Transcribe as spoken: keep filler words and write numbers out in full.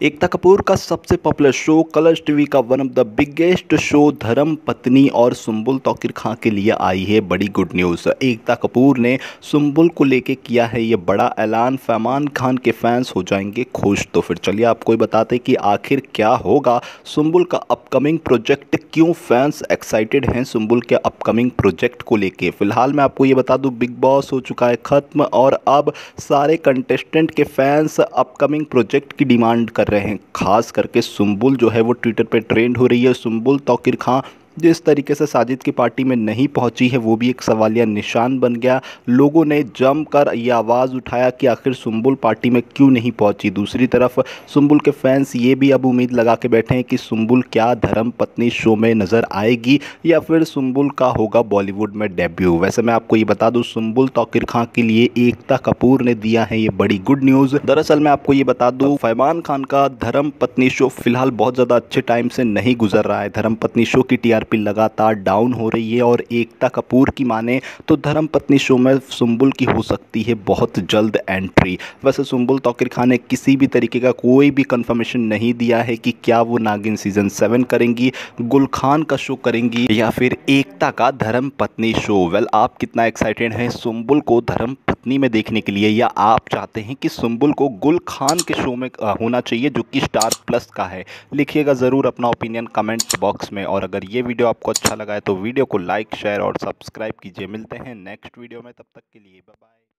एकता कपूर का सबसे popular show Colors TV का one of the biggest show Dharam Patni और सुंबुल तौकीर खां के लिए आई है बड़ी गुड न्यूज़। एकता कपूर ने सुंबुल को लेके किया है ये बड़ा ऐलान। फरमान खान के फैंस हो जाएंगे खुश। तो फिर चलिए आपको ही बताते कि आखिर क्या होगा सुंबुल का अपकमिंग प्रोजेक्ट, क्यों फैंस एक्साइटेड हैं सुंबुल के अपकमिंग प्रोजेक्ट को लेके। फिलहाल मैं आपको ये बता दूं, बिग बॉस हो चुका है खत्म और अब सारे कंटेस्टेंट के फैंस अपकमिंग प्रोजेक्ट की डिमांड कर रहे हैं। खास करके सुंबुल जो है वो ट्विटर पे ट्रेंड हो रही है। सुंबुल तौकीर खां जिस तरीके से साजिद की पार्टी में नहीं पहुंची है वो भी एक सवालिया निशान बन गया। लोगों ने जमकर ये आवाज़ उठाया कि आखिर सुंबुल पार्टी में क्यों नहीं पहुंची। दूसरी तरफ सुंबुल के फैंस ये भी अब उम्मीद लगा के बैठे हैं कि सुंबुल क्या धर्म पत्नी शो में नज़र आएगी या फिर सुंबुल का होगा बॉलीवुड में डेब्यू। वैसे मैं आपको ये बता दूं, सुंबुल तौकीर खां के लिए एकता कपूर ने दिया है ये बड़ी गुड न्यूज़। दरअसल मैं आपको ये बता दूं, फरमान खान का धर्म पत्नी शो फिलहाल बहुत ज़्यादा अच्छे टाइम से नहीं गुजर रहा है। धर्म पत्नी शो की टीआरपी लगातार डाउन हो रही है और एकता कपूर की माने तो धर्म पत्नी शो में सुंबुल की हो सकती है बहुत जल्द एंट्री। वैसे सुंबुल तौकीर खान ने किसी भी तरीके का कोई भी कंफर्मेशन नहीं दिया है कि क्या वो नागिन सीजन सेवन करेंगी, गुल खान का शो करेंगी या फिर एकता का धर्म पत्नी शो। वेल, आप कितना एक्साइटेड हैं सुंबुल को धर्म पत्नी में देखने के लिए, या आप चाहते हैं कि सुंबुल को गुल खान के शो में होना चाहिए जो कि स्टार प्लस का है। लिखिएगा ज़रूर अपना ओपिनियन कमेंट बॉक्स में। और अगर ये वीडियो आपको अच्छा लगा है तो वीडियो को लाइक शेयर और सब्सक्राइब कीजिए। मिलते हैं नेक्स्ट वीडियो में, तब तक के लिए बाय बाय।